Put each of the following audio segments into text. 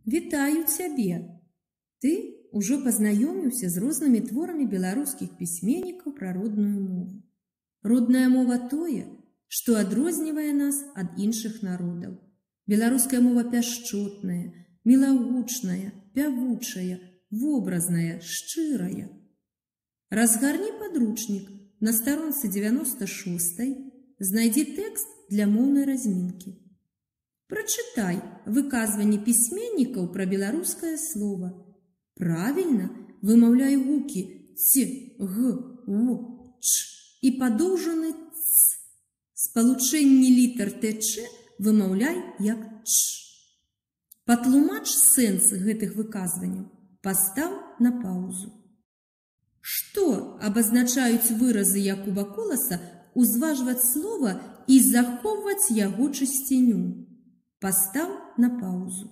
Вітаю цябе! Ты ўжо пазнаёміўся з рознымі творамі беларускіх пісьменнікаў пра родную мову. Родная мова тое, што адрознівае нас ад іншых народаў. Беларуская мова пяшчотная, мілагучная, пявучая, вобразная, шчырая. Разгарні падручнік на старонцы 96, знайдзі тэкст для моўнай размінкі. Прачытай выказванні пісьменнікаў пра беларускае слова. Правільна вымаўляй гукі ц, г, в, ч і падоўжаны ц. Спалучэнні літар ТЧ вымаўляй як ч. Патлумач сэнс гэтых выказванняў. Пастаў на паўзу. Што абазначаюць выразы Якуба Коласа «узважваць слова і захоўваць яго чысціню»? Пастаў на паўзу.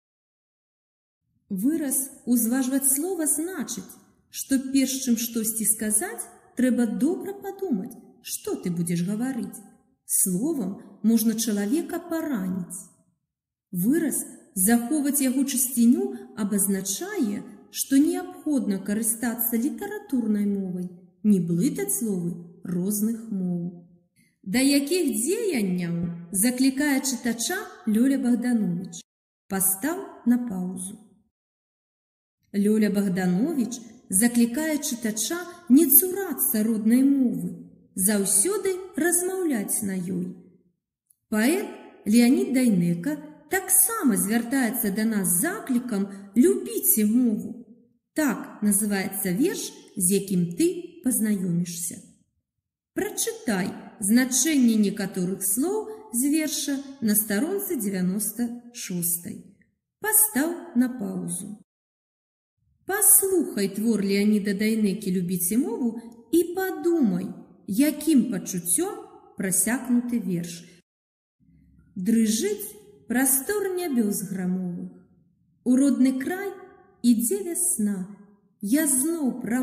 Выраз «узважваць слова» значыць, што перш чым штосьці сказаць, трэба добра падумаць, што ты будзеш гаварыць. Словам можна чалавека параніць. Выраз «захоўваць яго чысціню» абазначае, што неабходна карыстацца літаратурнай мовай, не блытаць словы розных моў. Да якіх дзеянняў заклікае чытача Лёля Богданович? Пастаў на паўзу. Лёля Богданович заклікае чытача не цурацца роднай мовы, заўсёды размаўляць на ёй. Паэт Леанід Дайнека таксама звяртаецца да нас з заклікам «любіце мову». Так называецца верш, з якім ты пазнаёмішся. Прачытай значэнне некаторых слоў з верша на старонцы 96. Пастаў на паўзу. Паслухай твор Леаніда Дайнекі «Любіце мову» і падумай, якім пачуццём прасякнуты верш. Дрыжыць прастор нябёс грамовых. У родны край ідзе вясна. Я зноў пра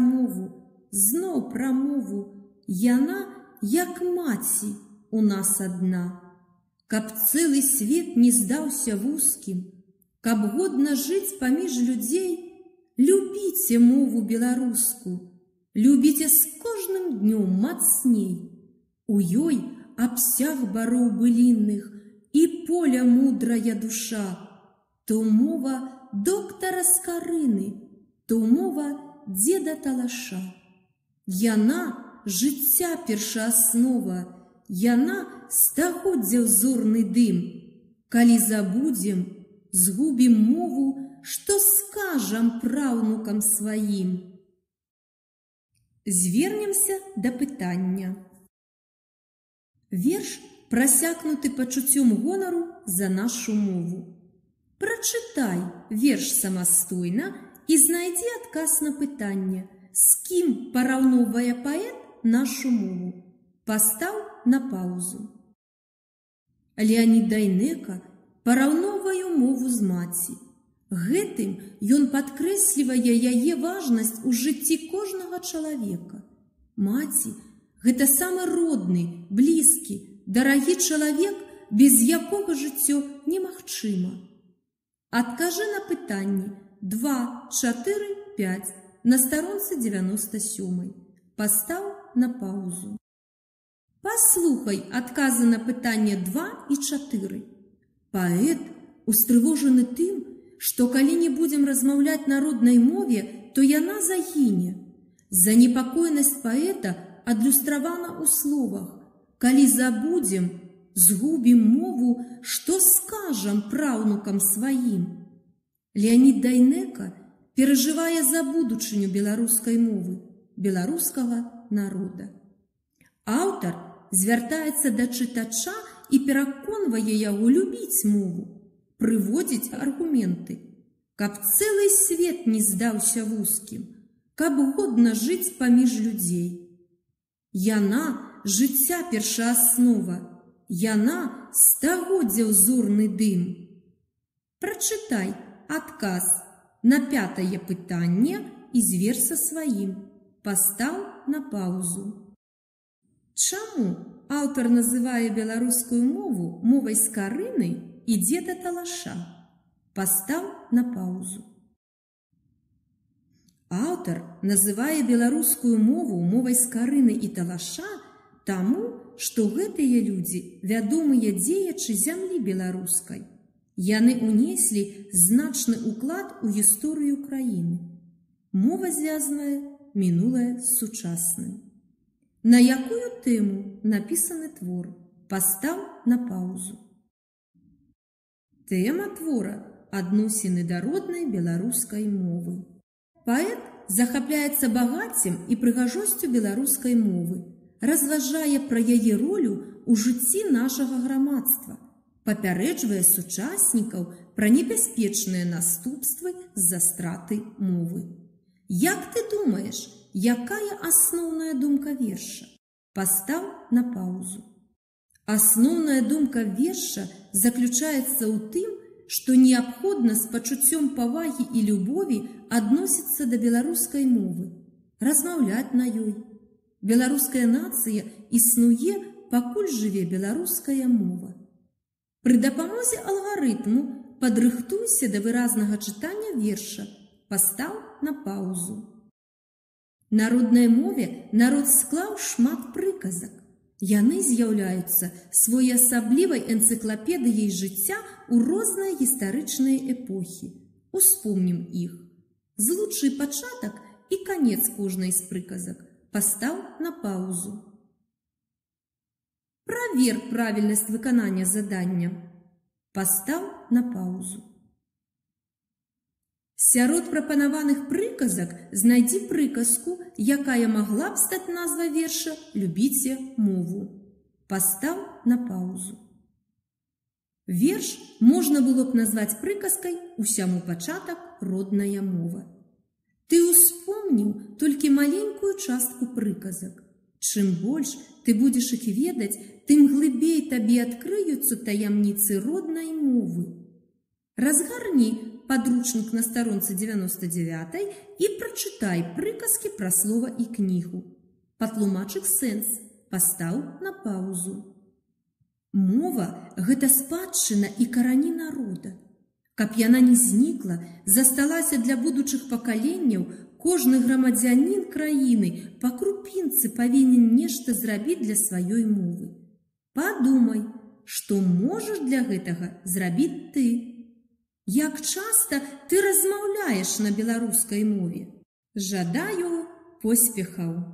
мову. Яна, як маці, у нас адна. Каб цэлы свет не здаўся вузкім, каб годна жыць паміж людзей, любіце мову беларуску, любіце з кожным днём мацней. У ёй абсяг бароў былінных і поля мудрая душа. То мова доктара Скарыны, то мова дзеда Талаша. Яна жыцця першааснова, яна стагоддзяў зорны дым. Калі забудзем, згубім мову, што скажам праўнукам сваім. Звернемся да пытання. Верш прасякнуты пачуццём гонару за нашу мову. Прачытай верш самастойна і знайдзі адказ на пытанне, з кім параўноўвае паэт нашу мову. Пастаў на паўзу. Леанід Дайнека параўноўвае мову з маці. Гэтым ён падкрэслівае яе важнасць у жыцці кожнага чалавека. Маці – гэта самы родны, блізкі, дарагі чалавек, без якога жыццё немагчыма. Адкажы на пытанні 2, 4, 5 на старонцы 97. Пастаў на паўзу. Паслухай адказы на пытанне 2 і 4. Паэт устрывожаны тым, што калі не будзем размаўляць на роднай мове, то яна загіне. Занепакоенасць паэта адлюстравана ў словах. Калі забудзем, згубім мову, што скажам праўнукам сваім. Леанід Дайнека перажывае за будучыню беларускай мовы, беларускага народа. Аўтар звяртаецца да чытача і пераконвае яго любіць мову, прыводзіць аргументы, каб цэлы свет не здаўся вузкім, каб годна жыць паміж людзей. Яна жыцця першааснова, яна стагоддзяў зорны дым. Прачытай адказ на 5-е пытанне і звер са сваім. Пастаў на паўзу. Чаму аўтар называе беларускую мову мовай Скарыны і дзеда Талаша? Пастаў на паузу. Аўтар называе беларускую мову мовай скарыны і талаша таму, што гэтыя людзі вядомыя дзеячы зямлі беларускай. Яны ўнеслі значны ўклад у гісторыю краіны. Мова звязвае мінулае з сучасным. На якую тэму напісаны твор «Пастаў на паузу»? Тэма твора – адносіны да роднай беларускай мовы. Паэт захапляецца багаццем і прыгажосцю беларускай мовы, разважае пра яе ролю ў жыцці нашага грамадства, папярэджвае сучаснікаў пра небяспечныя наступствы з-за страты мовы. Як ты думаеш, якая асноўная думка верша? Пастаў на паузу. Асноўная думка верша заключаецца ў тым, што неабходна з пачуццём павагі і любові адносіцца да беларускай мовы, размаўляць на ёй. Беларуская нацыя існуе, пакуль жыве беларуская мова. Пры дапамозе алгарытму падрыхтуйся да выразнага чытання верша «Пастаў на паузу». На роднай мове народ склаў шмат прыказак. Яны з'яўляюцца своеасаблівай энцыклапедыяй жыцця ў розныя гістарычныя эпохі. Успомнім іх. Злучы пачатак і канец кожнай з прыказак. Пастаў на паузу. Правер правільнасць выканання задання. Пастаў на паузу. Сярод прапанаваных прыказак знайдзі прыказку, якая магла б стаць назвай верша «Любіце мову». Пастаў на паузу. Верш можна было б назваць прыказкай «Усяму пачатак родная мова». Ты успомніў толькі маленькую частку прыказак. Чым больш ты будзеш іх ведаць, тым глыбей табе адкрыюцца таямніцы роднай мовы. Разгарні падручнік на старонцы 99 і прачытай прыказкі пра слова і кнігу. Патлумач іх сэнс, пастаў на паузу. Мова – гэта спадчына і карані народа. Каб яна не знікла, засталася для будучых пакаленняў, кожны грамадзянін краіны па крупінцы павінен нешта зрабіць для сваёй мовы. Падумай, што можаш для гэтага зрабіць ты. Як часта ты размаўляеш на беларускай мове? Жадаю поспехаў!